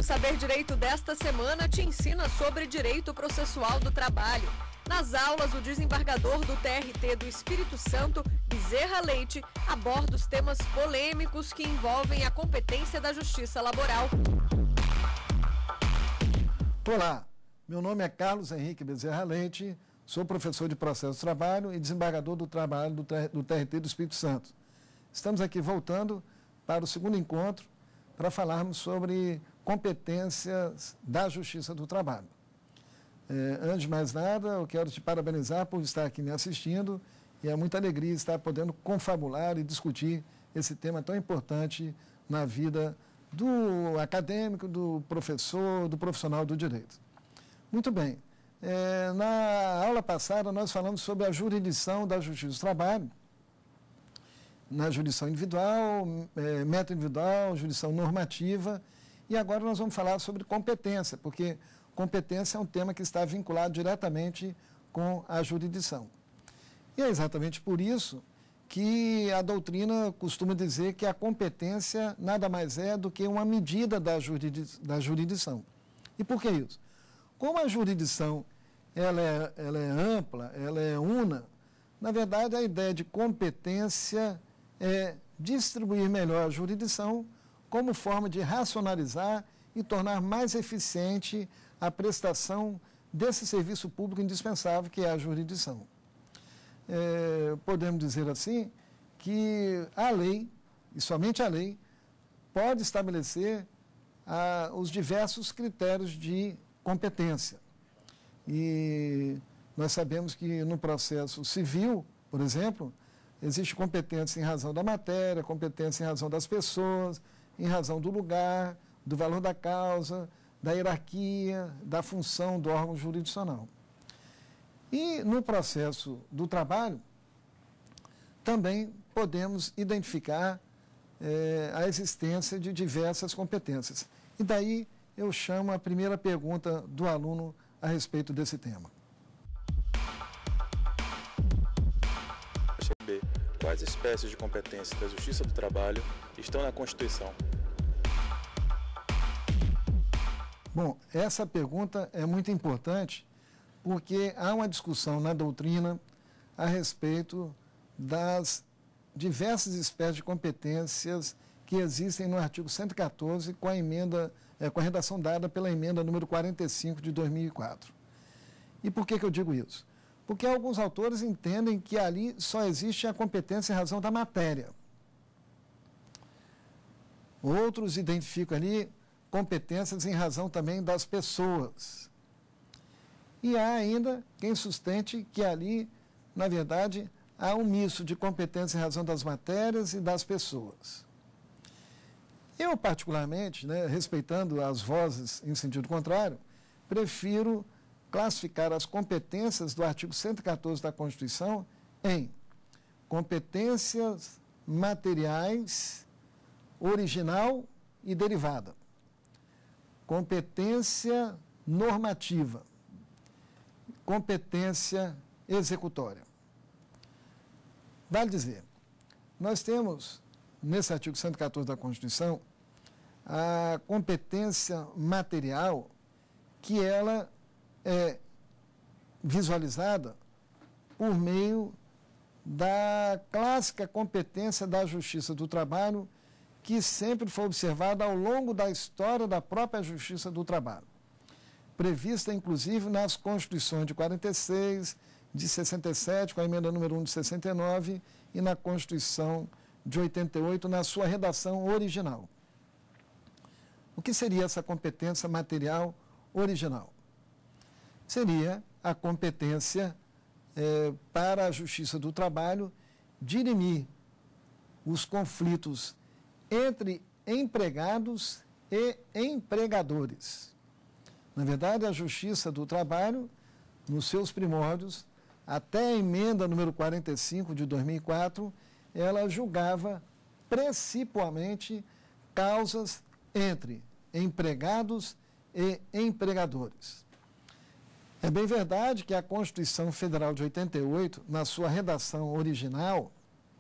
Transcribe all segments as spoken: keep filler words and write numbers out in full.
Saber Direito desta semana te ensina sobre direito processual do trabalho. Nas aulas, o desembargador do T R T do Espírito Santo, Bezerra Leite, aborda os temas polêmicos que envolvem a competência da justiça laboral. Olá, meu nome é Carlos Henrique Bezerra Leite, sou professor de processo do trabalho e desembargador do trabalho do T R T do Espírito Santo. Estamos aqui voltando para o segundo encontro para falarmos sobre competências da Justiça do Trabalho. É, antes de mais nada, eu quero te parabenizar por estar aqui me assistindo e é muita alegria estar podendo confabular e discutir esse tema tão importante na vida do acadêmico, do professor, do profissional do direito. Muito bem, é, na aula passada nós falamos sobre a jurisdição da Justiça do Trabalho, na jurisdição individual, é, meta individual, jurisdição normativa, e agora nós vamos falar sobre competência, porque competência é um tema que está vinculado diretamente com a jurisdição. E é exatamente por isso que a doutrina costuma dizer que a competência nada mais é do que uma medida da, jurisdi- da jurisdição. E por que isso? Como a jurisdição ela é, ela é ampla, ela é una, na verdade a ideia de competência é distribuir melhor a jurisdição como forma de racionalizar e tornar mais eficiente a prestação desse serviço público indispensável que é a jurisdição. É, podemos dizer assim que a lei, e somente a lei, pode estabelecer ah, os diversos critérios de competência. E nós sabemos que no processo civil, por exemplo, existe competência em razão da matéria, competência em razão das pessoas, em razão do lugar, do valor da causa, da hierarquia, da função do órgão jurisdicional. E no processo do trabalho, também podemos identificar eh, a existência de diversas competências. E daí eu chamo a primeira pergunta do aluno a respeito desse tema. Quais espécies de competência da Justiça do Trabalho estão na Constituição? Bom, essa pergunta é muito importante porque há uma discussão na doutrina a respeito das diversas espécies de competências que existem no artigo cento e quatorze com a emenda, é, com a redação dada pela emenda número quarenta e cinco de dois mil e quatro. E por que que eu digo isso? Porque alguns autores entendem que ali só existe a competência em razão da matéria. Outros identificam ali competências em razão também das pessoas. E há ainda quem sustente que ali, na verdade, há um misto de competência em razão das matérias e das pessoas. Eu, particularmente, né, respeitando as vozes em sentido contrário, prefiro classificar as competências do artigo cento e quatorze da Constituição em competências materiais, original e derivada, competência normativa, competência executória. Vale dizer, nós temos, nesse artigo cento e quatorze da Constituição, a competência material, que ela é visualizada por meio da clássica competência da Justiça do Trabalho, que sempre foi observada ao longo da história da própria Justiça do Trabalho, prevista inclusive nas Constituições de quarenta e seis, de sessenta e sete, com a emenda número um de sessenta e nove, e na Constituição de oitenta e oito, na sua redação original. O que seria essa competência material original? Seria a competência eh, para a Justiça do Trabalho dirimir os conflitos entre empregados e empregadores. Na verdade, a Justiça do Trabalho, nos seus primórdios, até a emenda número quarenta e cinco de dois mil e quatro, ela julgava principalmente causas entre empregados e empregadores. É bem verdade que a Constituição Federal de oitenta e oito, na sua redação original,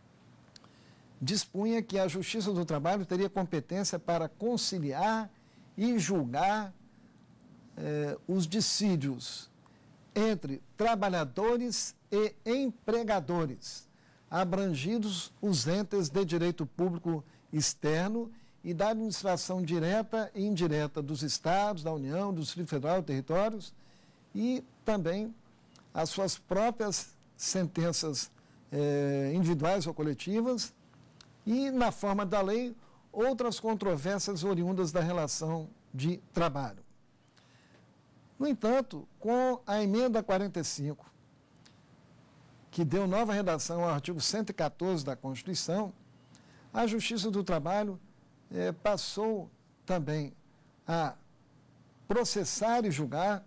dispunha que a Justiça do Trabalho teria competência para conciliar e julgar eh, os dissídios entre trabalhadores e empregadores, abrangidos os entes de direito público externo e da administração direta e indireta dos Estados, da União, do Distrito Federal, territórios, e também as suas próprias sentenças eh, individuais ou coletivas, e, na forma da lei, outras controvérsias oriundas da relação de trabalho. No entanto, com a emenda quarenta e cinco, que deu nova redação ao artigo cento e quatorze da Constituição, a Justiça do Trabalho eh, passou também a processar e julgar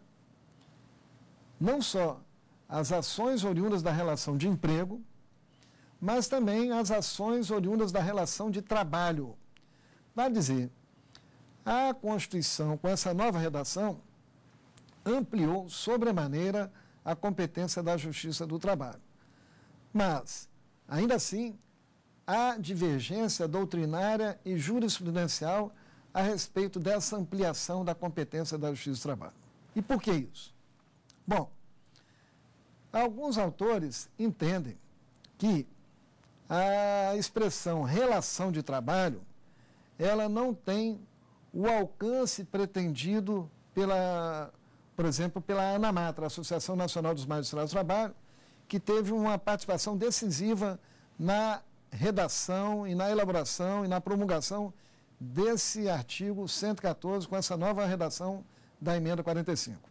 não só as ações oriundas da relação de emprego, mas também as ações oriundas da relação de trabalho. Vale dizer, a Constituição, com essa nova redação, ampliou sobremaneira a competência da Justiça do Trabalho. Mas, ainda assim, há divergência doutrinária e jurisprudencial a respeito dessa ampliação da competência da Justiça do Trabalho. E por que isso? Bom, alguns autores entendem que a expressão relação de trabalho, ela não tem o alcance pretendido pela, por exemplo, pela ANAMATRA, Associação Nacional dos Magistrados do Trabalho, que teve uma participação decisiva na redação e na elaboração e na promulgação desse artigo cento e quatorze, com essa nova redação da emenda quarenta e cinco.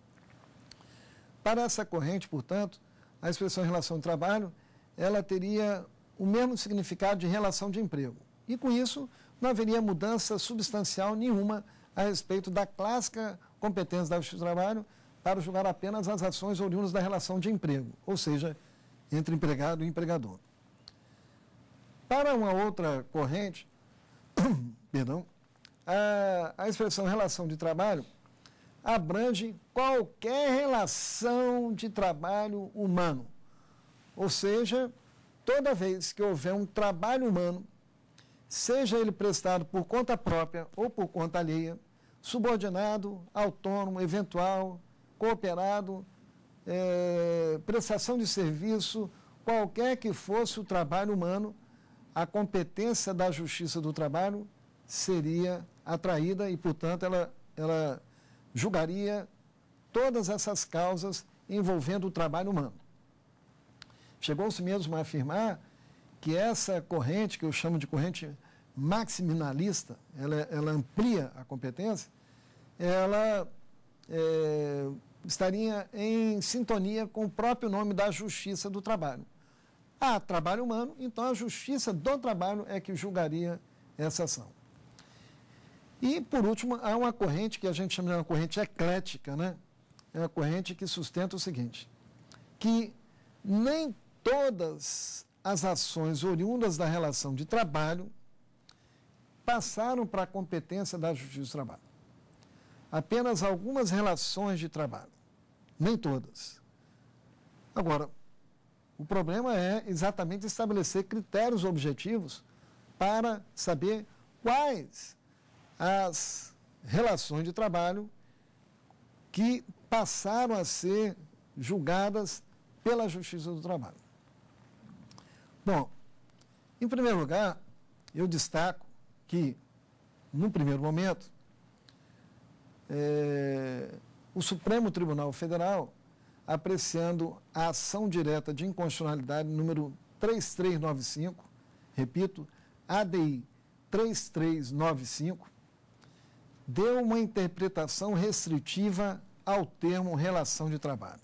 Para essa corrente, portanto, a expressão relação de trabalho, ela teria o mesmo significado de relação de emprego. E, com isso, não haveria mudança substancial nenhuma a respeito da clássica competência da Justiça do Trabalho para julgar apenas as ações oriundas da relação de emprego, ou seja, entre empregado e empregador. Para uma outra corrente, perdão, a, a expressão relação de trabalho abrange qualquer relação de trabalho humano, ou seja, toda vez que houver um trabalho humano, seja ele prestado por conta própria ou por conta alheia, subordinado, autônomo, eventual, cooperado, é, prestação de serviço, qualquer que fosse o trabalho humano, a competência da Justiça do Trabalho seria atraída e, portanto, ela, ela julgaria todas essas causas envolvendo o trabalho humano. Chegou-se mesmo a afirmar que essa corrente, que eu chamo de corrente maximinalista, ela, ela amplia a competência, ela é, estaria em sintonia com o próprio nome da Justiça do Trabalho. Há trabalho humano, então a Justiça do Trabalho é que julgaria essa ação. E, por último, há uma corrente que a gente chama de uma corrente eclética, né? É uma corrente que sustenta o seguinte, que nem todas as ações oriundas da relação de trabalho passaram para a competência da Justiça do Trabalho. Apenas algumas relações de trabalho, nem todas. Agora, o problema é exatamente estabelecer critérios objetivos para saber quais as relações de trabalho que passaram a ser julgadas pela Justiça do Trabalho. Bom, em primeiro lugar, eu destaco que, no primeiro momento, é, o Supremo Tribunal Federal, apreciando a ação direta de inconstitucionalidade número três três nove cinco, repito, A D I três três nove cinco, deu uma interpretação restritiva ao termo relação de trabalho.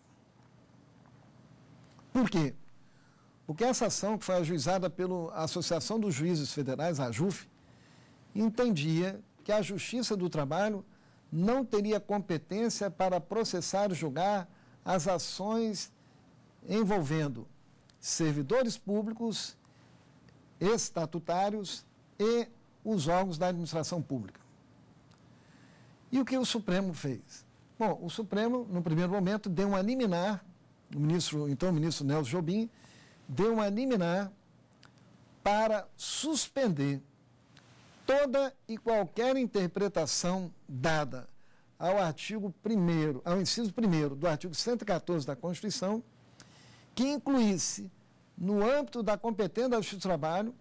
Por quê? Porque essa ação, que foi ajuizada pela Associação dos Juízes Federais, a AJUF, entendia que a Justiça do Trabalho não teria competência para processar e julgar as ações envolvendo servidores públicos, estatutários e os órgãos da administração pública. E o que o Supremo fez? Bom, o Supremo, no primeiro momento, deu uma liminar, o ministro, então o ministro Nelson Jobim, deu uma liminar para suspender toda e qualquer interpretação dada ao artigo primeiro, ao inciso primeiro do artigo cento e quatorze da Constituição, que incluísse, no âmbito da competência da Justiça do Trabalho,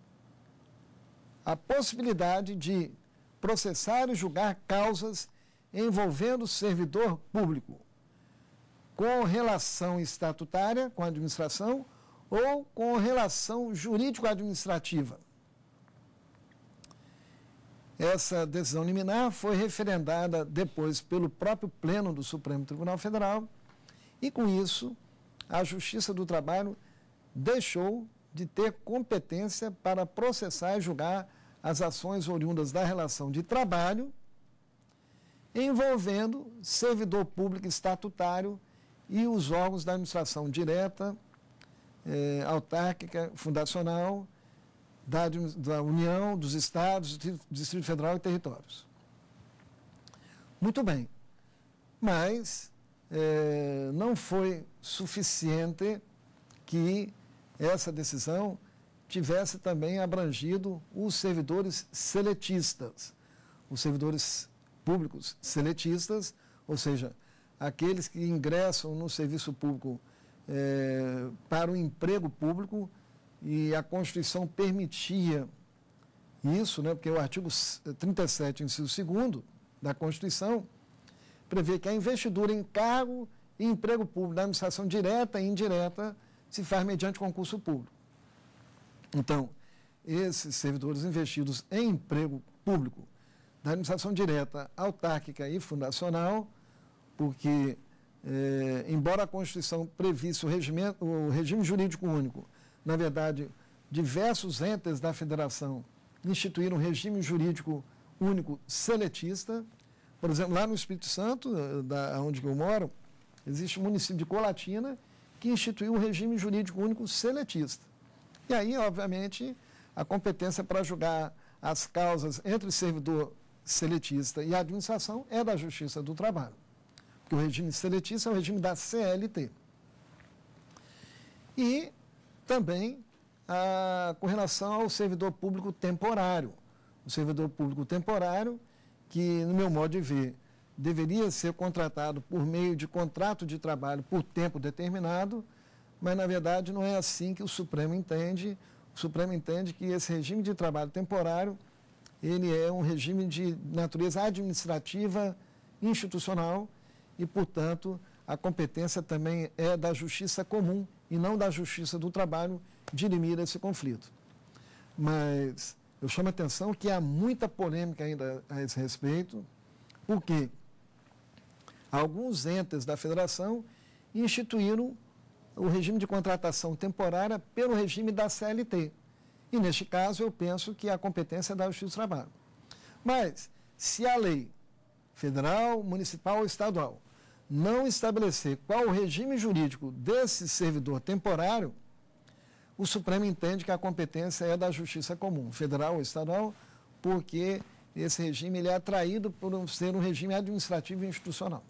a possibilidade de processar e julgar causas envolvendo o servidor público com relação estatutária com a administração ou com relação jurídico-administrativa. Essa decisão liminar foi referendada depois pelo próprio Pleno do Supremo Tribunal Federal e, com isso, a Justiça do Trabalho deixou de ter competência para processar e julgar as ações oriundas da relação de trabalho envolvendo servidor público estatutário e os órgãos da administração direta, eh, autárquica, fundacional, da, da União, dos Estados, do Distrito Federal e territórios. Muito bem, mas eh, não foi suficiente que essa decisão tivesse também abrangido os servidores seletistas, os servidores públicos seletistas, ou seja, aqueles que ingressam no serviço público eh, para o emprego público, e a Constituição permitia isso, né, porque o artigo trinta e sete, inciso segundo da Constituição, prevê que a investidura em cargo e emprego público da administração direta e indireta se faz mediante concurso público. Então, esses servidores investidos em emprego público da administração direta, autárquica e fundacional, porque, eh, embora a Constituição previsse o, regimento, o regime jurídico único, na verdade, diversos entes da federação instituíram um regime jurídico único seletista. Por exemplo, lá no Espírito Santo, da, onde eu moro, existe o município de Colatina, que instituiu um regime jurídico único seletista. E aí, obviamente, a competência para julgar as causas entre o servidor seletista e a administração é da Justiça do Trabalho. Porque o regime seletista é o regime da C L T. E também ah, com relação ao servidor público temporário. O servidor público temporário, que, no meu modo de ver, deveria ser contratado por meio de contrato de trabalho por tempo determinado, mas, na verdade, não é assim que o Supremo entende. O Supremo entende que esse regime de trabalho temporário, ele é um regime de natureza administrativa, institucional, e, portanto, a competência também é da Justiça Comum e não da Justiça do Trabalho dirimir esse conflito. Mas eu chamo a atenção que há muita polêmica ainda a esse respeito, porque alguns entes da federação instituíram o regime de contratação temporária pelo regime da C L T. E, neste caso, eu penso que a competência é da Justiça do Trabalho. Mas, se a lei federal, municipal ou estadual não estabelecer qual o regime jurídico desse servidor temporário, o Supremo entende que a competência é da Justiça Comum, federal ou estadual, porque esse regime ele é atraído por ser um regime administrativo e institucional.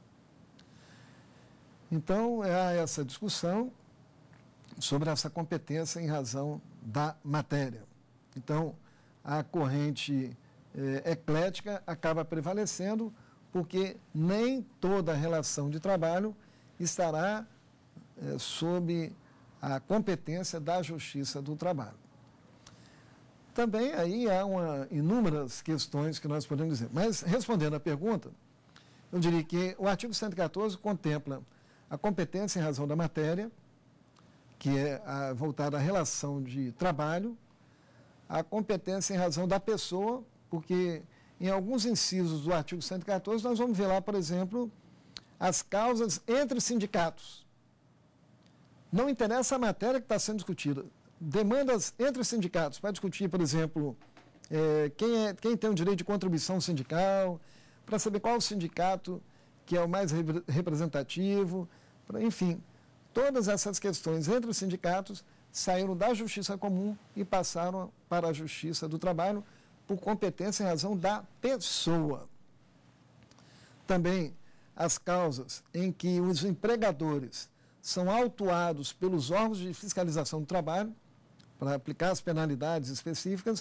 Então, há essa discussão sobre essa competência em razão da matéria. Então, a corrente eh, eclética acaba prevalecendo, porque nem toda relação de trabalho estará eh, sob a competência da Justiça do Trabalho. Também aí há uma, inúmeras questões que nós podemos dizer. Mas, respondendo à pergunta, eu diria que o artigo cento e quatorze contempla a competência em razão da matéria, que é a, voltada à relação de trabalho, a competência em razão da pessoa, porque em alguns incisos do artigo cento e quatorze nós vamos ver lá, por exemplo, as causas entre sindicatos. Não interessa a matéria que está sendo discutida. Demandas entre sindicatos para discutir, por exemplo, é, quem, é, quem tem o direito de contribuição sindical, para saber qual o sindicato que é o mais re- representativo, pra, enfim, todas essas questões entre os sindicatos saíram da Justiça Comum e passaram para a Justiça do Trabalho por competência em razão da pessoa. Também as causas em que os empregadores são autuados pelos órgãos de fiscalização do trabalho para aplicar as penalidades específicas,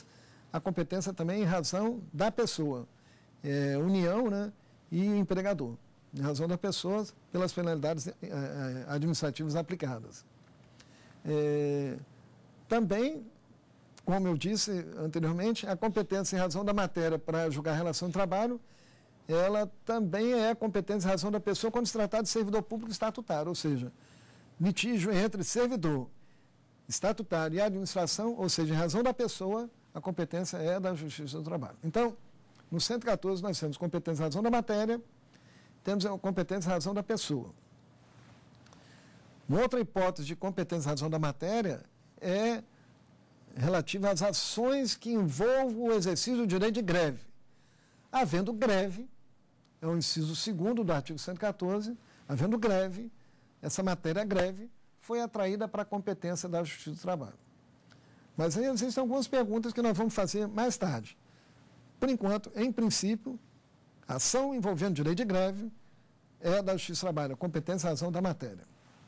a competência também em razão da pessoa, é, união, né, e empregador, em razão das pessoas pelas penalidades é, administrativas aplicadas. É, também, como eu disse anteriormente, a competência em razão da matéria para julgar a relação de trabalho, ela também é competência em razão da pessoa quando se tratar de servidor público estatutário, ou seja, litígio entre servidor estatutário e administração, ou seja, em razão da pessoa, a competência é da Justiça do Trabalho. Então, no cento e quatorze nós temos competência em razão da matéria, temos a competência em razão da pessoa. Uma outra hipótese de competência em razão da matéria é relativa às ações que envolvam o exercício do direito de greve. Havendo greve, é o inciso segundo do artigo cento e quatorze, havendo greve, essa matéria greve foi atraída para a competência da Justiça do Trabalho. Mas aí existem algumas perguntas que nós vamos fazer mais tarde. Por enquanto, em princípio, a ação envolvendo direito de greve é da Justiça do Trabalho, a competência em razão da matéria.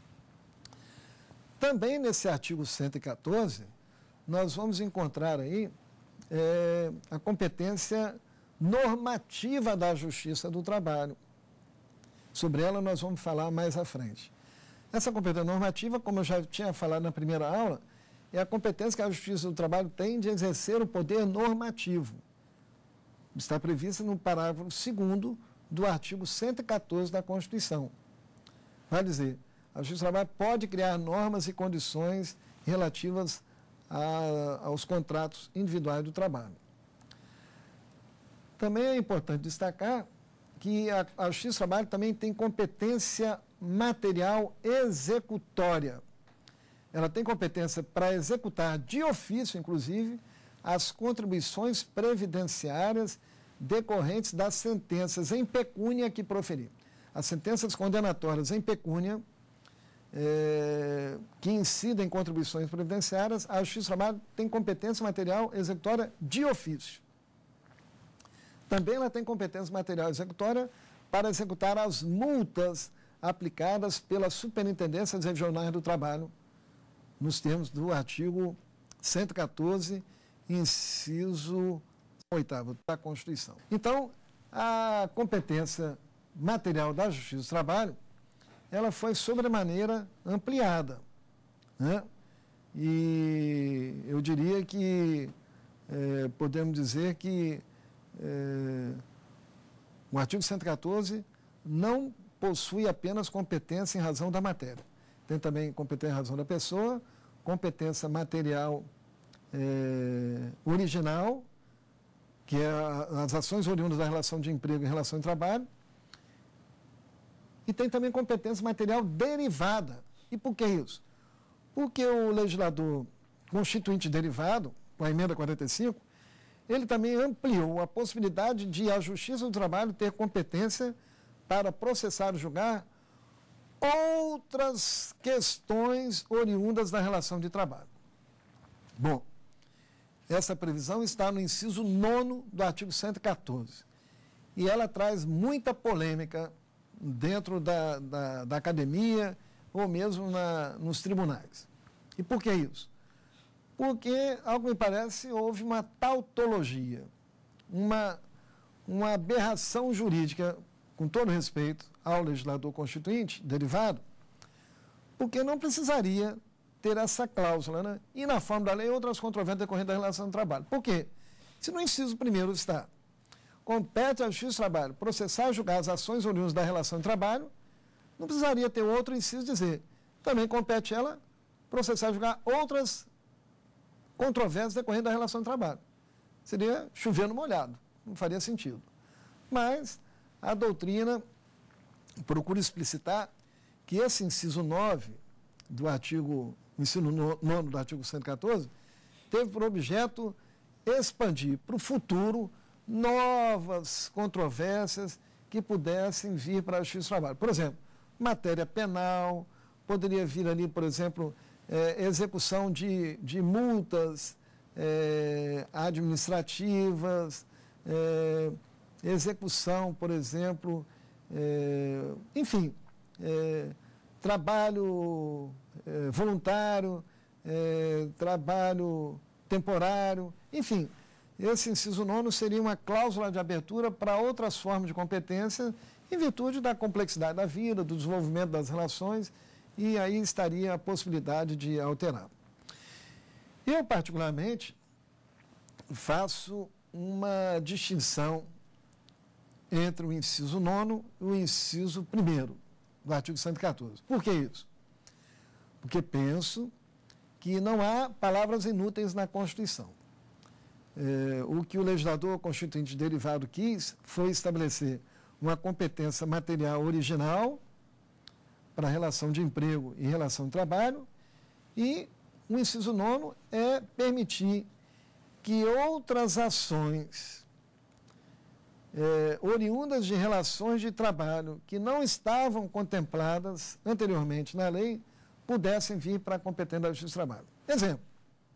Também nesse artigo cento e quatorze, nós vamos encontrar aí é, a competência normativa da Justiça do Trabalho. Sobre ela nós vamos falar mais à frente. Essa competência normativa, como eu já tinha falado na primeira aula, é a competência que a Justiça do Trabalho tem de exercer o poder normativo. Está prevista no parágrafo segundo do artigo cento e quatorze da Constituição. Vai dizer, a Justiça do Trabalho pode criar normas e condições relativas a, aos contratos individuais do trabalho. Também é importante destacar que a, a Justiça do Trabalho também tem competência material executória. Ela tem competência para executar de ofício, inclusive, as contribuições previdenciárias decorrentes das sentenças em pecúnia que proferir. As sentenças condenatórias em pecúnia, é, que incidem em contribuições previdenciárias, a Justiça do Trabalho tem competência material executória de ofício. Também ela tem competência material executória para executar as multas aplicadas pelas superintendências regionais do trabalho, nos termos do artigo cento e quatorze, inciso oitavo da Constituição. Então, a competência material da Justiça do Trabalho, ela foi sobremaneira ampliada, né? E eu diria que, é, podemos dizer que é, o artigo cento e quatorze não possui apenas competência em razão da matéria. Tem também competência em razão da pessoa, competência material é, original, que é a, as ações oriundas da relação de emprego e relação de trabalho, e tem também competência material derivada. E por que isso? Porque o legislador constituinte derivado, com a emenda quarenta e cinco, ele também ampliou a possibilidade de a Justiça do Trabalho ter competência para processar e julgar outras questões oriundas da relação de trabalho. Bom, essa previsão está no inciso nono do artigo cento e quatorze. E ela traz muita polêmica dentro da, da, da academia ou mesmo na, nos tribunais. E por que isso? Porque, ao que me parece, houve uma tautologia, uma, uma aberração jurídica, com todo respeito ao legislador constituinte, derivado, porque não precisaria ter essa cláusula, né? E na forma da lei, outras controvérsias decorrentes da relação de trabalho. Por quê? Se no inciso primeiro está, compete à Justiça do Trabalho processar e julgar as ações oriundas da relação de trabalho, não precisaria ter outro inciso dizer, também compete ela processar e julgar outras controvérsias decorrentes da relação de trabalho. Seria chover no molhado, não faria sentido. Mas a doutrina procura explicitar que esse inciso nove do artigo, inciso nono do artigo cento e quatorze, teve por objeto expandir para o futuro novas controvérsias que pudessem vir para a Justiça do Trabalho. Por exemplo, matéria penal, poderia vir ali, por exemplo, é, execução de, de multas é, administrativas, é, execução, por exemplo, é, enfim, é, trabalho é, voluntário, é, trabalho temporário, enfim, esse inciso nono seria uma cláusula de abertura para outras formas de competência em virtude da complexidade da vida, do desenvolvimento das relações, e aí estaria a possibilidade de alterar. Eu, particularmente, faço uma distinção entre o inciso nono e o inciso primeiro do artigo cento e quatorze. Por que isso? Porque penso que não há palavras inúteis na Constituição. É, o que o legislador constituinte derivado quis foi estabelecer uma competência material original para a relação de emprego e relação de trabalho, e o inciso nono é permitir que outras ações é, oriundas de relações de trabalho que não estavam contempladas anteriormente na lei pudessem vir para a competência da Justiça do Trabalho. Exemplo,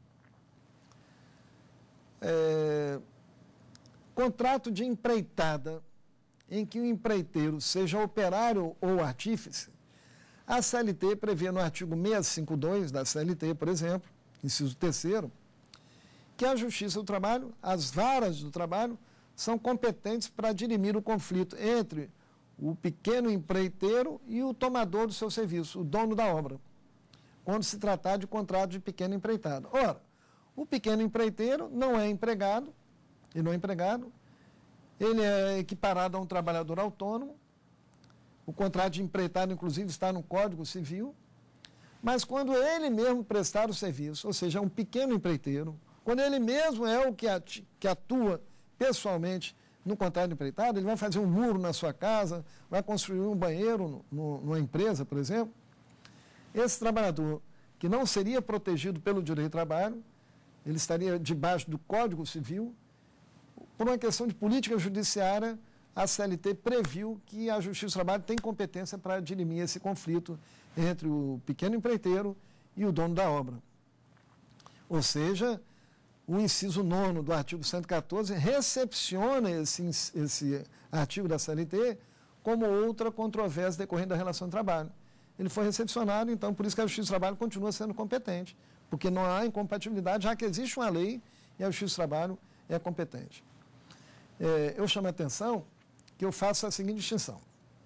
é, contrato de empreitada em que o empreiteiro seja operário ou artífice, a C L T prevê no artigo seiscentos e cinquenta e dois da C L T, por exemplo, inciso terceiro, que a Justiça do Trabalho, as varas do trabalho, são competentes para dirimir o conflito entre o pequeno empreiteiro e o tomador do seu serviço, o dono da obra, quando se tratar de contrato de pequena empreitada. Ora, o pequeno empreiteiro não é empregado, ele não é empregado, ele é equiparado a um trabalhador autônomo, o contrato de empreitada, inclusive, está no Código Civil, mas quando ele mesmo prestar o serviço, ou seja, é um pequeno empreiteiro, quando ele mesmo é o que atua pessoalmente no contrato de empreitada, ele vai fazer um muro na sua casa, vai construir um banheiro no, numa empresa, por exemplo, esse trabalhador que não seria protegido pelo direito do trabalho, ele estaria debaixo do Código Civil. Por uma questão de política judiciária, a C L T previu que a Justiça do Trabalho tem competência para dirimir esse conflito entre o pequeno empreiteiro e o dono da obra. Ou seja, o inciso nono do artigo cento e quatorze recepciona esse, esse artigo da C L T como outra controvérsia decorrente da relação de trabalho. Ele foi recepcionado, então, por isso que a Justiça do Trabalho continua sendo competente, porque não há incompatibilidade, já que existe uma lei e a Justiça do Trabalho é competente. É, eu chamo a atenção que eu faço a seguinte distinção.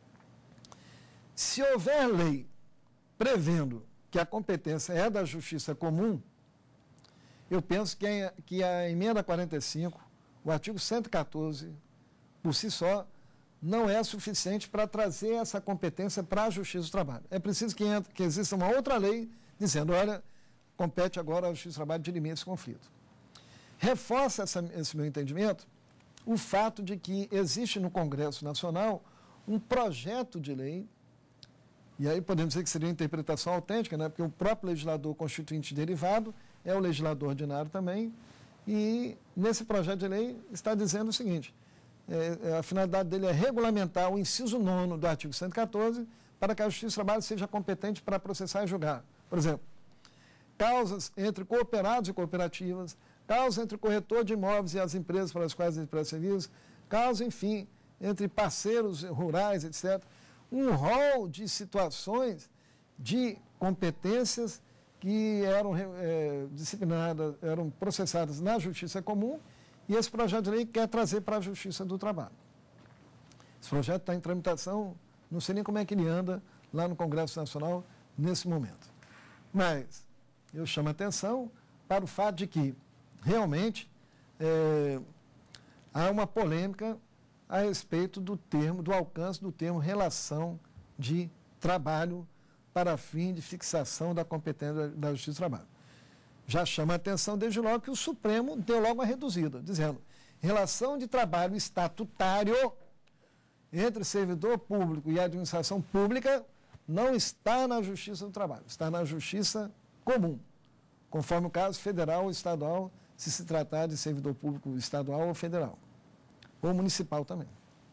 Se houver lei prevendo que a competência é da Justiça comum, eu penso que a, que a emenda quarenta e cinco, o artigo cento e quatorze, por si só, não é suficiente para trazer essa competência para a Justiça do Trabalho. É preciso que, entre, que exista uma outra lei dizendo, olha, compete agora à Justiça do Trabalho dirimir esse conflito. Reforça essa, esse meu entendimento o fato de que existe no Congresso Nacional um projeto de lei, e aí podemos dizer que seria uma interpretação autêntica, né? Porque o próprio legislador constituinte derivado é o legislador ordinário também, e nesse projeto de lei está dizendo o seguinte, é, a finalidade dele é regulamentar o inciso nono do artigo cento e quatorze para que a Justiça do Trabalho seja competente para processar e julgar. Por exemplo, causas entre cooperados e cooperativas, causas entre o corretor de imóveis e as empresas para as quais ele presta serviço, causas, enfim, entre parceiros rurais, etcétera. Um rol de situações de competências que eram é, disciplinadas, eram processadas na Justiça Comum, e esse projeto de lei quer trazer para a Justiça do Trabalho. Esse projeto está em tramitação, não sei nem como é que ele anda lá no Congresso Nacional nesse momento. Mas eu chamo a atenção para o fato de que, realmente, é, há uma polêmica a respeito do termo, do alcance do termo relação de trabalho para fim de fixação da competência da Justiça do Trabalho. Já chama a atenção desde logo que o Supremo deu logo uma reduzida, dizendo, relação de trabalho estatutário entre servidor público e administração pública não está na Justiça do Trabalho, está na Justiça Comum, conforme o caso federal ou estadual, se se tratar de servidor público estadual ou federal, ou municipal também.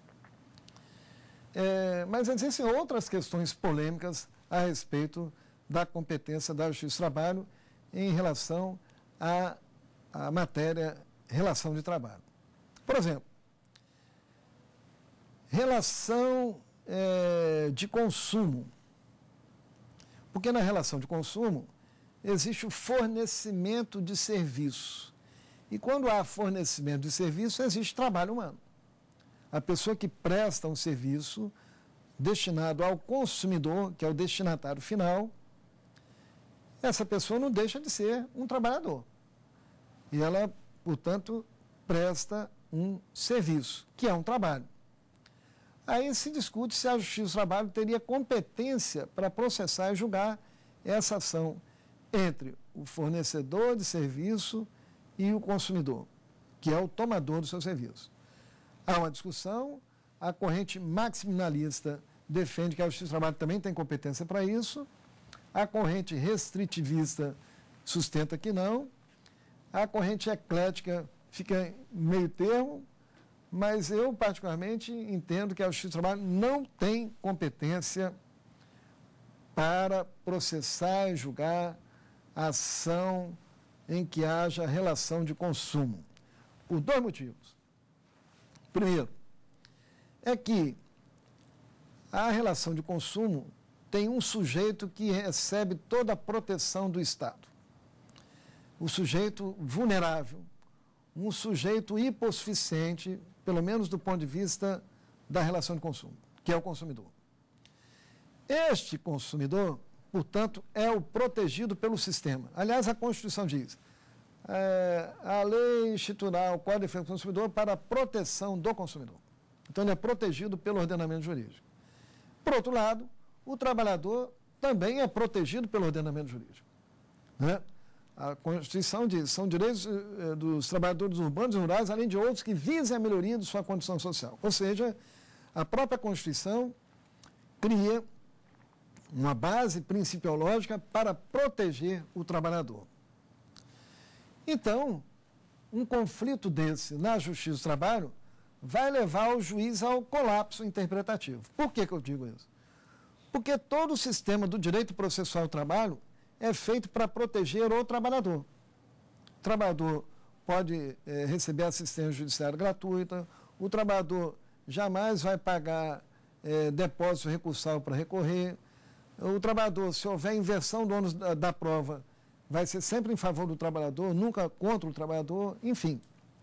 É, mas existem outras questões polêmicas a respeito da competência da Justiça do Trabalho em relação à, à matéria relação de trabalho. Por exemplo, relação é, de consumo. Porque na relação de consumo existe o fornecimento de serviço. E quando há fornecimento de serviço, existe trabalho humano. A pessoa que presta um serviço destinado ao consumidor, que é o destinatário final, essa pessoa não deixa de ser um trabalhador. E ela, portanto, presta um serviço, que é um trabalho. Aí se discute se a Justiça do Trabalho teria competência para processar e julgar essa ação entre o fornecedor de serviço e o consumidor, que é o tomador do seu serviço. Há uma discussão, a corrente maximalista defende que a Justiça do Trabalho também tem competência para isso, a corrente restritivista sustenta que não, a corrente eclética fica meio termo, mas eu, particularmente, entendo que a Justiça do Trabalho não tem competência para processar e julgar a ação em que haja relação de consumo, por dois motivos. Primeiro, é que a relação de consumo tem um sujeito que recebe toda a proteção do Estado. O sujeito vulnerável, um sujeito hipossuficiente, pelo menos do ponto de vista da relação de consumo, que é o consumidor. Este consumidor, portanto, é o protegido pelo sistema. Aliás, a Constituição diz, é, a lei instituirá o Código de Defesa do Consumidor para a proteção do consumidor. Então, ele é protegido pelo ordenamento jurídico. Por outro lado, o trabalhador também é protegido pelo ordenamento jurídico, né? A Constituição diz, são direitos eh, dos trabalhadores urbanos e rurais, além de outros que visem a melhoria de sua condição social. Ou seja, a própria Constituição cria uma base principiológica para proteger o trabalhador. Então, um conflito desse na Justiça do Trabalho vai levar o juiz ao colapso interpretativo. Por que que eu digo isso? Porque todo o sistema do direito processual do trabalho é feito para proteger o trabalhador. O trabalhador pode é, receber assistência judiciária gratuita, o trabalhador jamais vai pagar é, depósito recursal para recorrer, o trabalhador, se houver inversão do ônus da, da prova, vai ser sempre em favor do trabalhador, nunca contra o trabalhador, enfim.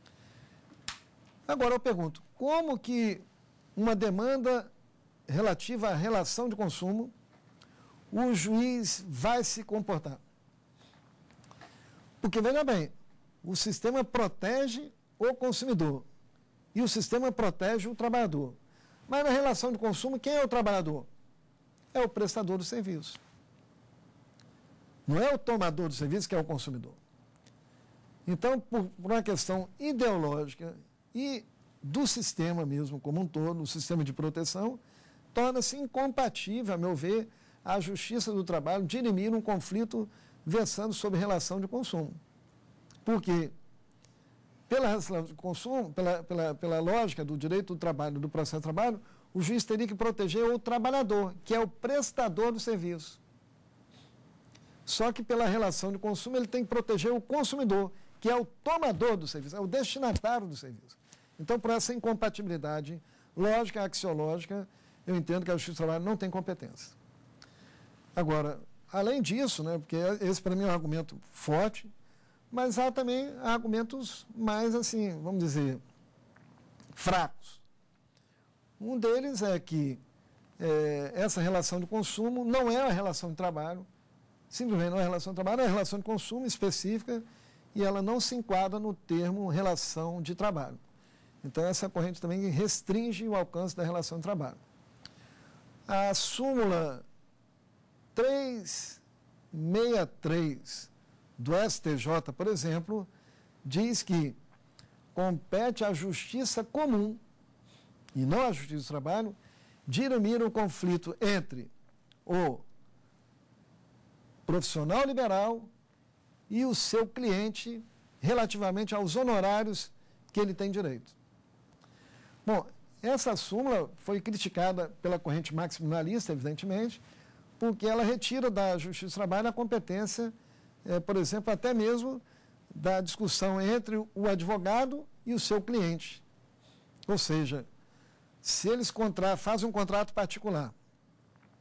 Agora eu pergunto, como que uma demanda relativa à relação de consumo o juiz vai se comportar? Porque, veja bem, o sistema protege o consumidor e o sistema protege o trabalhador. Mas na relação de consumo, quem é o trabalhador? É o prestador do serviço. Não é o tomador do serviço que é o consumidor. Então, por, por uma questão ideológica e do sistema mesmo como um todo, o sistema de proteção, torna-se incompatível, a meu ver, a Justiça do Trabalho dirimir um conflito versando sobre relação de consumo. Por quê? Pela relação de consumo, pela, pela, pela lógica do direito do trabalho, do processo de trabalho, o juiz teria que proteger o trabalhador, que é o prestador do serviço. Só que pela relação de consumo ele tem que proteger o consumidor, que é o tomador do serviço, é o destinatário do serviço. Então, por essa incompatibilidade lógica, axiológica, eu entendo que a Justiça do Trabalho não tem competência. Agora, além disso, né, porque esse para mim é um argumento forte, mas há também argumentos mais, assim, vamos dizer, fracos. Um deles é que é, essa relação de consumo não é a relação de trabalho, simplesmente não é a relação de trabalho, é a relação de consumo específica e ela não se enquadra no termo relação de trabalho. Então, essa corrente também restringe o alcance da relação de trabalho. A súmula trezentos e sessenta e três do S T J, por exemplo, diz que compete à justiça comum, e não à Justiça do Trabalho, dirimir o conflito entre o profissional liberal e o seu cliente relativamente aos honorários que ele tem direito. Bom, essa súmula foi criticada pela corrente maximalista, evidentemente, porque ela retira da Justiça do Trabalho a competência, eh, por exemplo, até mesmo da discussão entre o advogado e o seu cliente. Ou seja, se eles contra, fazem um contrato particular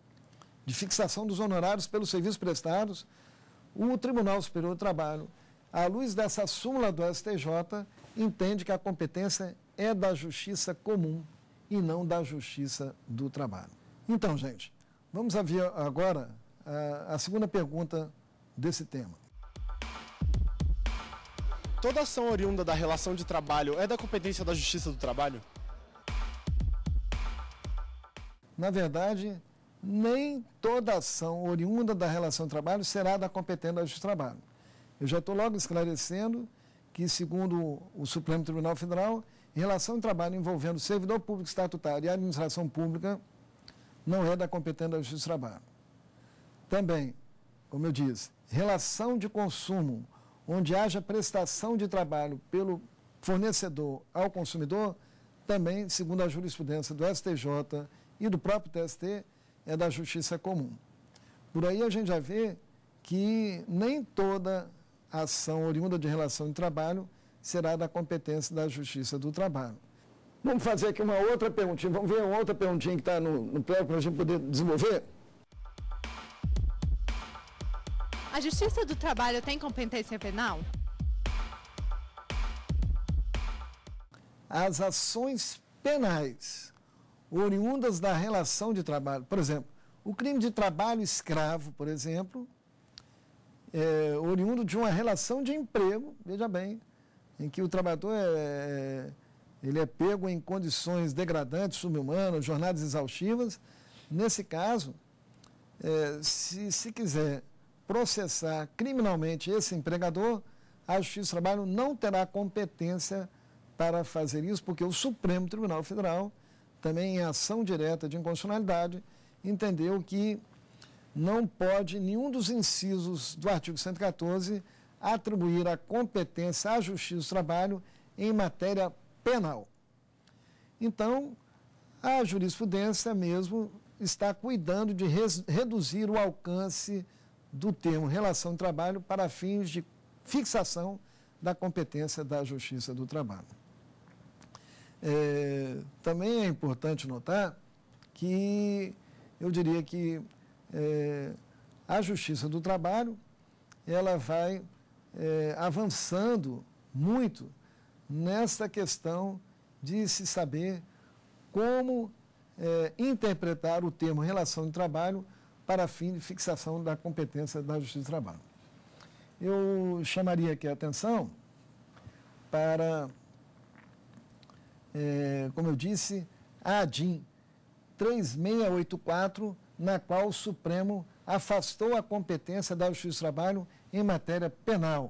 de fixação dos honorários pelos serviços prestados, o Tribunal Superior do Trabalho à luz dessa súmula do S T J, entende que a competência é da Justiça Comum e não da Justiça do Trabalho. Então, gente, vamos ver agora a, a segunda pergunta desse tema. Toda ação oriunda da relação de trabalho é da competência da Justiça do Trabalho? Na verdade, nem toda ação oriunda da relação de trabalho será da competência da Justiça do Trabalho. Eu já estou logo esclarecendo que, segundo o Supremo Tribunal Federal, relação de trabalho envolvendo servidor público estatutário e administração pública não é da competência da Justiça do Trabalho. Também, como eu disse, relação de consumo onde haja prestação de trabalho pelo fornecedor ao consumidor, também, segundo a jurisprudência do S T J e do próprio T S T, é da Justiça Comum. Por aí a gente já vê que nem toda ação oriunda de relação de trabalho será da competência da Justiça do Trabalho. Vamos fazer aqui uma outra perguntinha, vamos ver uma outra perguntinha que está no, no plano para a gente poder desenvolver? A Justiça do Trabalho tem competência penal? As ações penais oriundas da relação de trabalho, por exemplo, o crime de trabalho escravo, por exemplo, é oriundo de uma relação de emprego, veja bem, em que o trabalhador é, ele é pego em condições degradantes, subhumanas, jornadas exaustivas. Nesse caso, é, se, se quiser processar criminalmente esse empregador, a Justiça do Trabalho não terá competência para fazer isso, porque o Supremo Tribunal Federal, também em ação direta de inconstitucionalidade, entendeu que não pode nenhum dos incisos do artigo cento e quatorze atribuir a competência à Justiça do Trabalho em matéria penal. Então, a jurisprudência mesmo está cuidando de res, reduzir o alcance do termo relação de trabalho para fins de fixação da competência da Justiça do Trabalho. É, também é importante notar que, eu diria que é, a Justiça do Trabalho, ela vai é, avançando muito nessa questão de se saber como é, interpretar o termo relação de trabalho para fim de fixação da competência da Justiça do Trabalho. Eu chamaria aqui a atenção para, é, como eu disse, a A D I M três seis oito quatro, na qual o Supremo afastou a competência da Justiça do Trabalho em matéria penal.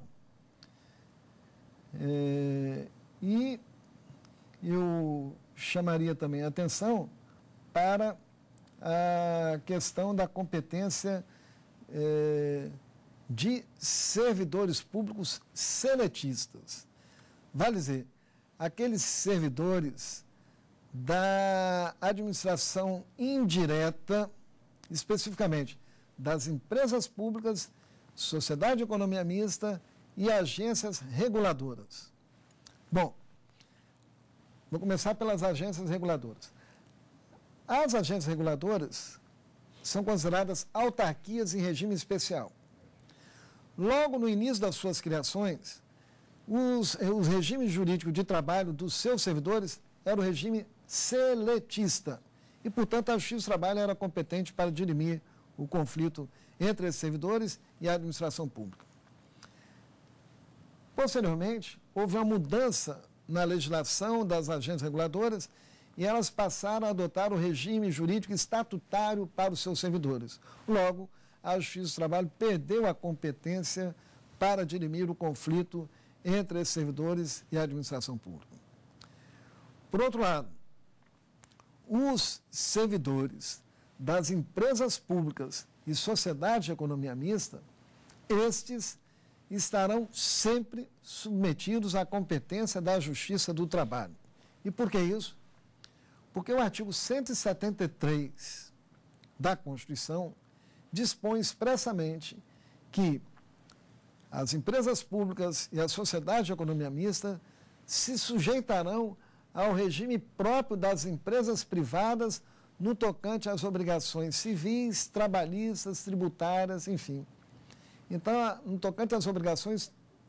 É, e eu chamaria também a atenção para a questão da competência é, de servidores públicos seletistas. Vale dizer, aqueles servidores da administração indireta, especificamente das empresas públicas, sociedade de economia mista e agências reguladoras. Bom, vou começar pelas agências reguladoras. As agências reguladoras são consideradas autarquias em regime especial. Logo no início das suas criações, os, os regimes jurídicos de trabalho dos seus servidores era o regime seletista. E, portanto, a Justiça do Trabalho era competente para dirimir o conflito entre esses servidores e a administração pública. Posteriormente, houve uma mudança na legislação das agências reguladoras e elas passaram a adotar o regime jurídico estatutário para os seus servidores. Logo, a Justiça do Trabalho perdeu a competência para dirimir o conflito entre esses servidores e a administração pública. Por outro lado, os servidores das empresas públicas e sociedades de economia mista, estes estarão sempre submetidos à competência da Justiça do Trabalho. E por que isso? Porque o artigo cento e setenta e três da Constituição dispõe expressamente que as empresas públicas e a sociedade de economia mista se sujeitarão ao regime próprio das empresas privadas no tocante às obrigações civis, trabalhistas, tributárias, enfim. Então, no tocante às obrigações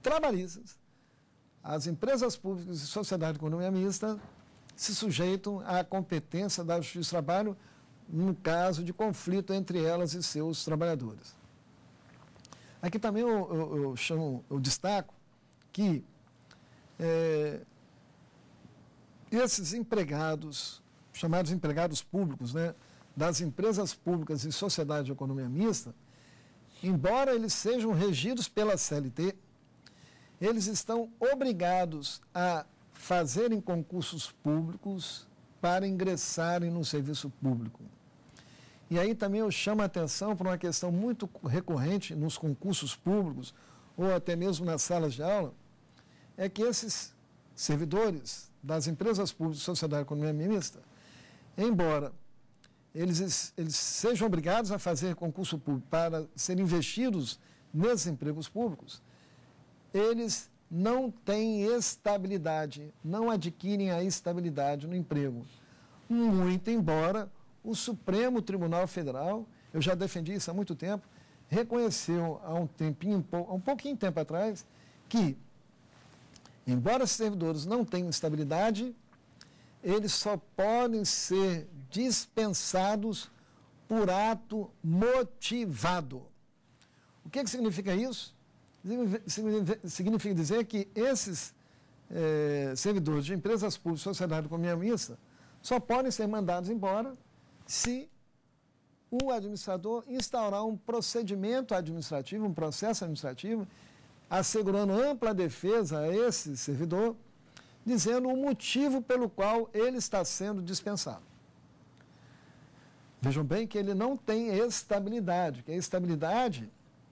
trabalhistas, as empresas públicas e sociedade de economia mista se sujeitam à competência da Justiça do Trabalho no caso de conflito entre elas e seus trabalhadores. Aqui também eu, eu, eu, chamo, eu destaco que é, esses empregados, chamados empregados públicos, né, das empresas públicas e sociedade de economia mista, embora eles sejam regidos pela C L T, eles estão obrigados a fazerem concursos públicos para ingressarem no serviço público. E aí também eu chamo a atenção para uma questão muito recorrente nos concursos públicos, ou até mesmo nas salas de aula, é que esses servidores das empresas públicas e sociedade de economia mista, embora eles, eles sejam obrigados a fazer concurso público para serem investidos nesses empregos públicos, eles não têm estabilidade, não adquirem a estabilidade no emprego. Muito embora o Supremo Tribunal Federal, eu já defendi isso há muito tempo, reconheceu há um tempinho, há um pouquinho tempo atrás, que, embora os servidores não tenham estabilidade, eles só podem ser dispensados por ato motivado. O que, que significa isso? Significa dizer que esses eh, servidores de empresas públicas, sociedade de economia mista, só podem ser mandados embora se o administrador instaurar um procedimento administrativo, um processo administrativo, assegurando ampla defesa a esse servidor, dizendo o motivo pelo qual ele está sendo dispensado. Vejam bem que ele não tem estabilidade, que a estabilidade,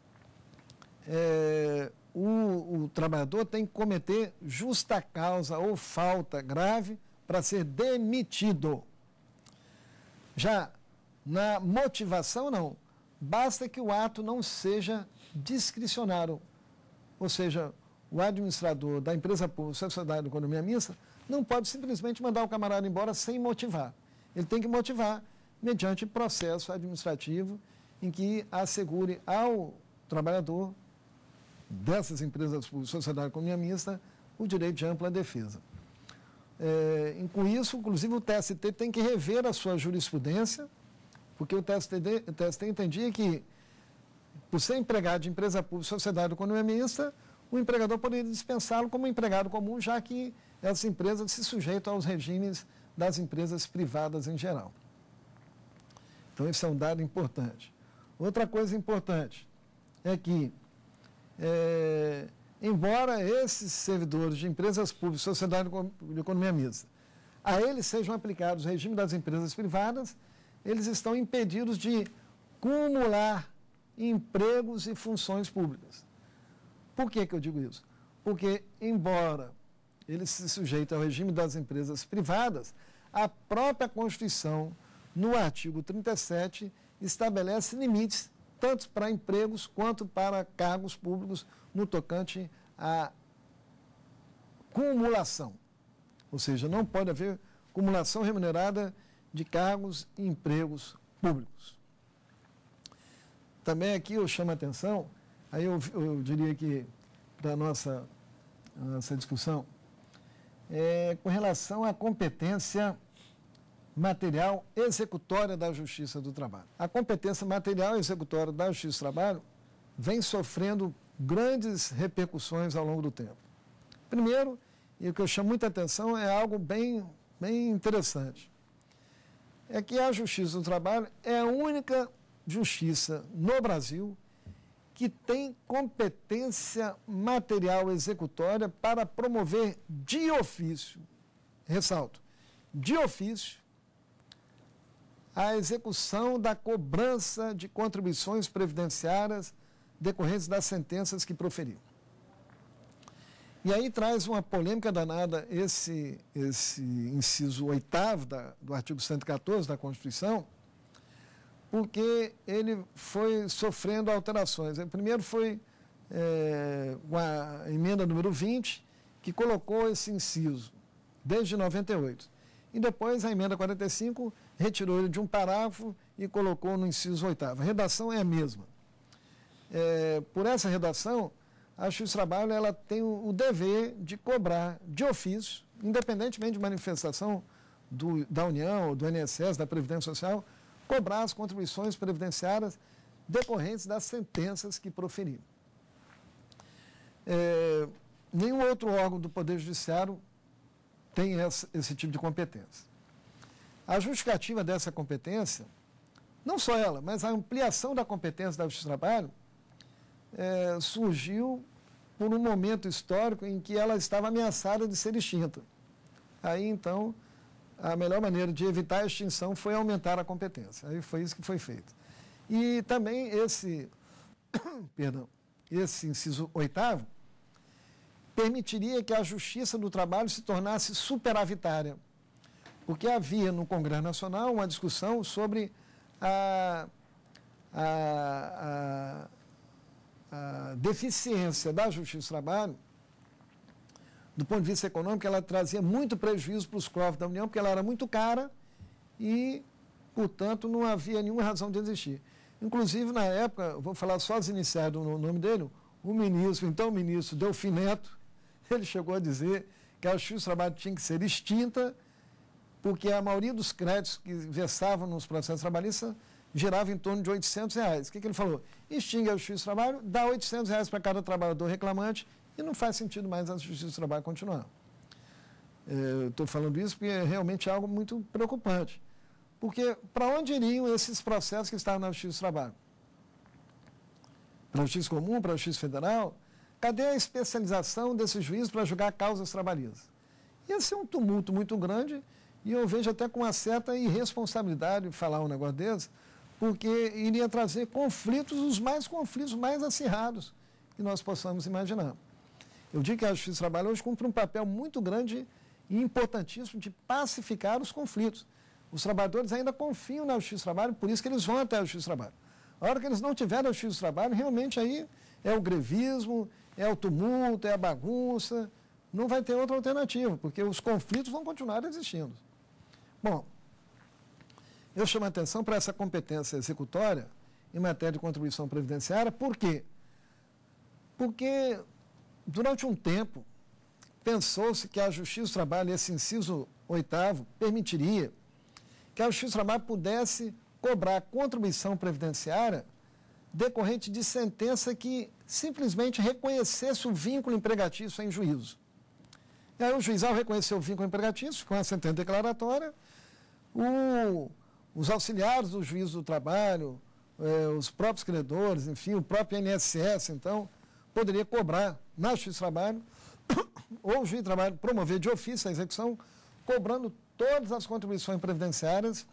é, o, o trabalhador tem que cometer justa causa ou falta grave para ser demitido. Já na motivação, não. Basta que o ato não seja discricionário, ou seja, o administrador da empresa pública, sociedade de economia mista, não pode simplesmente mandar o camarada embora sem motivar. Ele tem que motivar mediante processo administrativo em que assegure ao trabalhador dessas empresas públicas, sociedade de economia mista, o direito de ampla defesa. É, com isso, inclusive, o T S T tem que rever a sua jurisprudência, porque o T S T, o T S T entendia que, por ser empregado de empresa pública, sociedade de economia mista, o empregador poderia dispensá-lo como empregado comum, já que essas empresas se sujeitam aos regimes das empresas privadas em geral. Então, esse é um dado importante. Outra coisa importante é que, é, embora esses servidores de empresas públicas, sociedade de economia mista, a eles sejam aplicados o regime das empresas privadas, eles estão impedidos de cumular empregos e funções públicas. Por que que eu digo isso? Porque, embora eles se sujeitem ao regime das empresas privadas, a própria Constituição, no artigo trinta e sete, estabelece limites tanto para empregos quanto para cargos públicos no tocante à cumulação. Ou seja, não pode haver cumulação remunerada de cargos e empregos públicos. Também aqui eu chamo a atenção, aí eu, eu diria que, para a nossa, a nossa discussão, é, com relação à competência material executória da Justiça do Trabalho. A competência material executória da Justiça do Trabalho vem sofrendo grandes repercussões ao longo do tempo. Primeiro, e o que eu chamo muita atenção é algo bem, bem interessante, é que a Justiça do Trabalho é a única justiça no Brasil que tem competência material executória para promover de ofício, ressalto, de ofício, a execução da cobrança de contribuições previdenciárias decorrentes das sentenças que proferiu. E aí traz uma polêmica danada esse, esse inciso oitavo da, do artigo cento e quatorze da Constituição, porque ele foi sofrendo alterações. O primeiro foi é, a emenda número vinte, que colocou esse inciso desde noventa e oito. E depois a emenda quarenta e cinco retirou ele de um parágrafo e colocou no inciso oitavo. A redação é a mesma. É, por essa redação, a Justiça do Trabalho ela tem o, o dever de cobrar de ofício, independentemente de manifestação do, da União, do I N S S, da Previdência Social, cobrar as contribuições previdenciárias decorrentes das sentenças que proferir. É, nenhum outro órgão do Poder Judiciário tem essa, esse tipo de competência. A justificativa dessa competência, não só ela, mas a ampliação da competência da Justiça do Trabalho, é, surgiu por um momento histórico em que ela estava ameaçada de ser extinta. Aí, então, a melhor maneira de evitar a extinção foi aumentar a competência. Aí foi isso que foi feito. E também esse, perdão, esse inciso oitavo permitiria que a Justiça do Trabalho se tornasse superavitária, porque havia no Congresso Nacional uma discussão sobre a, a, a, a deficiência da Justiça do Trabalho. Do ponto de vista econômico, ela trazia muito prejuízo para os cofres da União, porque ela era muito cara e, portanto, não havia nenhuma razão de existir. Inclusive, na época, vou falar só as iniciais do nome dele, o ministro, então o ministro Delfim Neto, ele chegou a dizer que a Justiça do Trabalho tinha que ser extinta, porque a maioria dos créditos que versavam nos processos trabalhistas girava em torno de oitocentos reais. O que, que ele falou? Extingue a Justiça do Trabalho, dá oitocentos reais para cada trabalhador reclamante e não faz sentido mais a Justiça do Trabalho continuar. É, estou falando isso porque é realmente algo muito preocupante. Porque para onde iriam esses processos que estavam na Justiça do Trabalho? Para a Justiça Comum, para a Justiça Federal? Cadê a especialização desses juízes para julgar causas trabalhistas? Ia ser um tumulto muito grande e eu vejo até com uma certa irresponsabilidade falar um negócio desse, porque iria trazer conflitos, os mais conflitos mais acirrados que nós possamos imaginar. Eu digo que a Justiça do Trabalho hoje cumpre um papel muito grande e importantíssimo de pacificar os conflitos. Os trabalhadores ainda confiam na Justiça do Trabalho, por isso que eles vão até a Justiça do Trabalho. A hora que eles não tiverem a Justiça do Trabalho, realmente aí é o grevismo, é o tumulto, é a bagunça, não vai ter outra alternativa, porque os conflitos vão continuar existindo. Bom, eu chamo a atenção para essa competência executória em matéria de contribuição previdenciária, por quê? Porque durante um tempo pensou-se que a Justiça do Trabalho, esse inciso oitavo, permitiria que a Justiça do Trabalho pudesse cobrar contribuição previdenciária decorrente de sentença que simplesmente reconhecesse o vínculo empregatício em juízo. E aí o juiz, ao reconhecer o vínculo empregatício, com a sentença declaratória, o, os auxiliares do juiz do trabalho, eh, os próprios credores, enfim, o próprio I N S S, então, poderia cobrar na Justiça do Trabalho, ou o juiz do trabalho promover de ofício a execução, cobrando todas as contribuições previdenciárias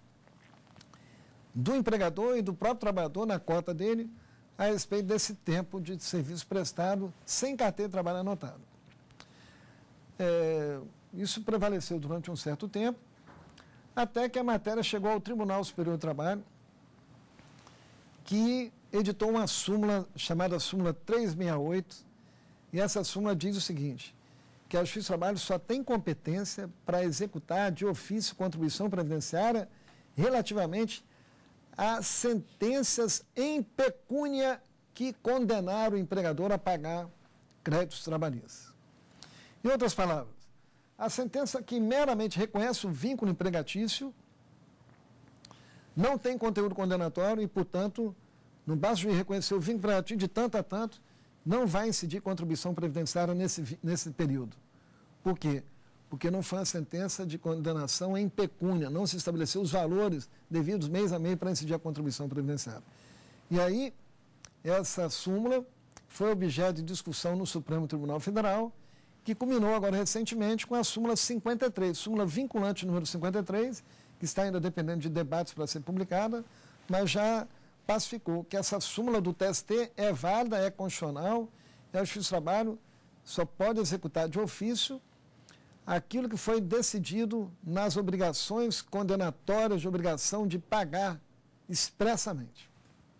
do empregador e do próprio trabalhador na cota dele a respeito desse tempo de serviço prestado sem carteira de trabalho anotada. É, isso prevaleceu durante um certo tempo, até que a matéria chegou ao Tribunal Superior do Trabalho, que editou uma súmula chamada súmula trezentos e sessenta e oito, e essa súmula diz o seguinte, que a Justiça do Trabalho só tem competência para executar de ofício contribuição previdenciária relativamente a sentenças em pecúnia que condenaram o empregador a pagar créditos trabalhistas. Em outras palavras, a sentença que meramente reconhece o vínculo empregatício não tem conteúdo condenatório e, portanto, não basta o juiz reconhecer o vínculo empregatício de tanto a tanto, não vai incidir contribuição previdenciária nesse, nesse período. Por quê? Porque não foi uma sentença de condenação em pecúnia, não se estabeleceu os valores devidos mês a mês para incidir a contribuição previdenciária. E aí, essa súmula foi objeto de discussão no Supremo Tribunal Federal, que culminou agora recentemente com a súmula cinquenta e três, súmula vinculante número cinquenta e três, que está ainda dependendo de debates para ser publicada, mas já pacificou que essa súmula do T S T é válida, é constitucional, e a Justiça do Trabalho só pode executar de ofício aquilo que foi decidido nas obrigações condenatórias de obrigação de pagar expressamente.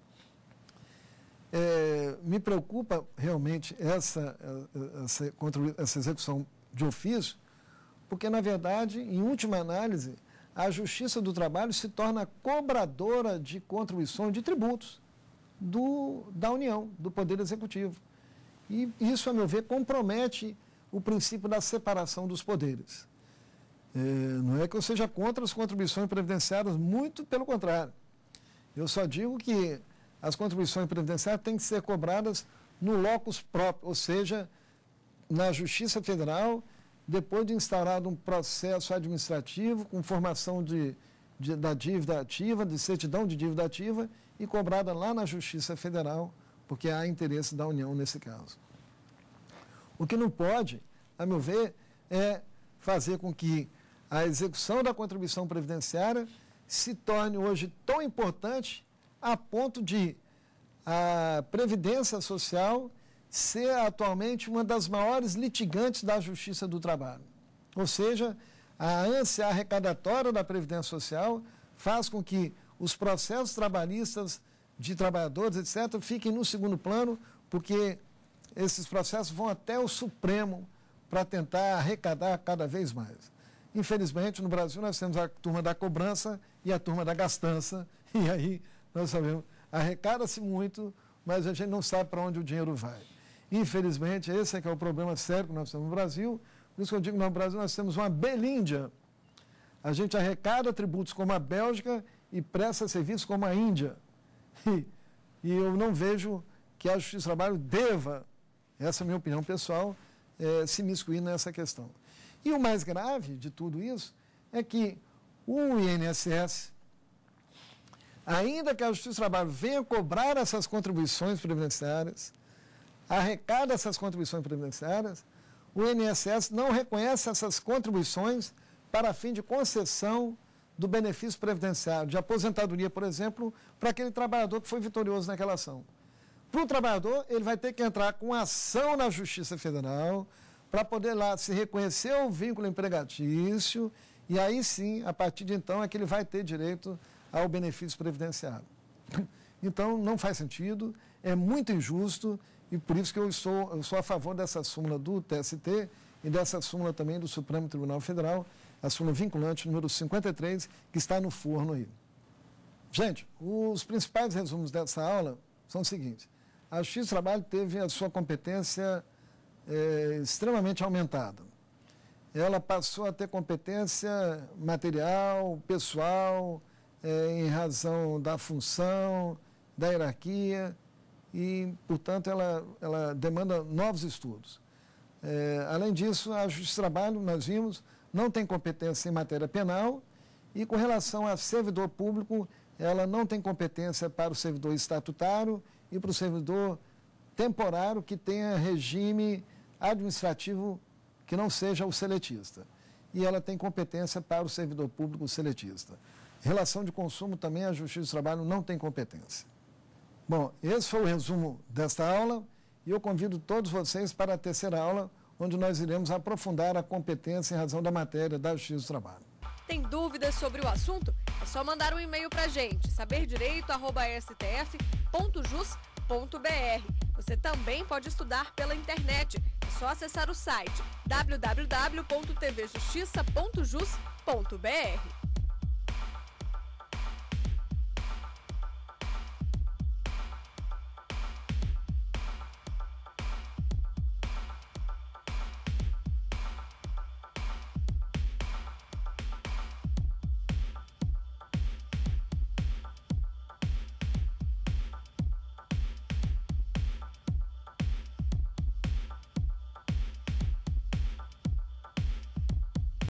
É, me preocupa realmente essa, essa, essa execução de ofício, porque, na verdade, em última análise, a Justiça do Trabalho se torna cobradora de contribuições de tributos do, da União, do Poder Executivo. E isso, a meu ver, compromete o princípio da separação dos poderes. É, não é que eu seja contra as contribuições previdenciárias, muito pelo contrário. Eu só digo que as contribuições previdenciárias têm que ser cobradas no locus próprio, ou seja, na Justiça Federal, depois de instaurado um processo administrativo com formação de, de, da dívida ativa, de certidão de dívida ativa, e cobrada lá na Justiça Federal, porque há interesse da União nesse caso. O que não pode, a meu ver, é fazer com que a execução da contribuição previdenciária se torne hoje tão importante a ponto de a Previdência Social ser atualmente uma das maiores litigantes da Justiça do Trabalho. Ou seja, a ânsia arrecadatória da Previdência Social faz com que os processos trabalhistas de trabalhadores, etcétera, fiquem no segundo plano, porque esses processos vão até o Supremo para tentar arrecadar cada vez mais. Infelizmente, no Brasil, nós temos a turma da cobrança e a turma da gastança, e aí nós sabemos, arrecada-se muito, mas a gente não sabe para onde o dinheiro vai. Infelizmente, esse é que é o problema sério que nós temos no Brasil. Por isso que eu digo que no Brasil nós temos uma Belíndia. A gente arrecada tributos como a Bélgica e presta serviços como a Índia. E, e eu não vejo que a Justiça do Trabalho deva, essa é a minha opinião pessoal, é, se miscuir nessa questão. E o mais grave de tudo isso é que o I N S S, ainda que a Justiça do Trabalho venha cobrar essas contribuições previdenciárias, arrecada essas contribuições previdenciárias, o I N S S não reconhece essas contribuições para fim de concessão do benefício previdenciário, de aposentadoria, por exemplo, para aquele trabalhador que foi vitorioso naquela ação. Para o trabalhador, ele vai ter que entrar com ação na Justiça Federal para poder lá se reconhecer o vínculo empregatício e aí sim, a partir de então, é que ele vai ter direito ao benefício previdenciário. Então, não faz sentido, é muito injusto e por isso que eu sou, eu sou a favor dessa súmula do T S T e dessa súmula também do Supremo Tribunal Federal, a súmula vinculante número cinquenta e três, que está no forno aí. Gente, os principais resumos dessa aula são os seguintes. A Justiça do Trabalho teve a sua competência é, extremamente aumentada. Ela passou a ter competência material, pessoal, é, em razão da função, da hierarquia, e, portanto, ela, ela demanda novos estudos. É, além disso, a Justiça do Trabalho, nós vimos, não tem competência em matéria penal e, com relação a servidor público, ela não tem competência para o servidor estatutário e para o servidor temporário que tenha regime administrativo que não seja o seletista. E ela tem competência para o servidor público seletista. Relação de consumo também, a Justiça do Trabalho não tem competência. Bom, esse foi o resumo desta aula e eu convido todos vocês para a terceira aula, onde nós iremos aprofundar a competência em razão da matéria da Justiça do Trabalho. Tem dúvidas sobre o assunto? É só mandar um e-mail para a gente, saber direito arroba s t f ponto jus ponto b r. Você também pode estudar pela internet. É só acessar o site w w w ponto t v justiça ponto jus ponto b r.